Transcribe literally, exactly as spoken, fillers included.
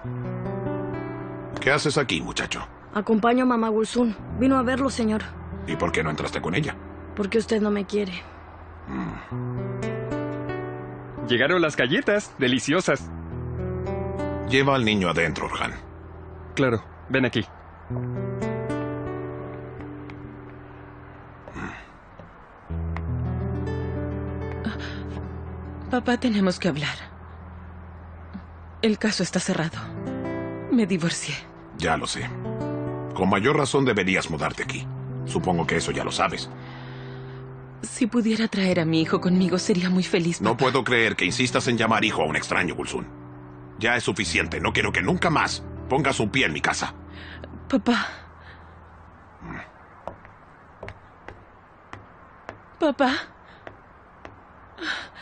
¿Qué haces aquí, muchacho? Acompaño a mamá Gulsun. Vino a verlo, señor. ¿Y por qué no entraste con ella? Porque usted no me quiere. Mm. Llegaron las galletas, deliciosas. Lleva al niño adentro, Orhan. Claro, ven aquí. Papá, tenemos que hablar. El caso está cerrado. Me divorcié. Ya lo sé. Con mayor razón deberías mudarte aquí. Supongo que eso ya lo sabes. Si pudiera traer a mi hijo conmigo, sería muy feliz, papá. No puedo creer que insistas en llamar hijo a un extraño, Gulsun. Ya es suficiente. No quiero que nunca más pongas un pie en mi casa. Papá. Papá.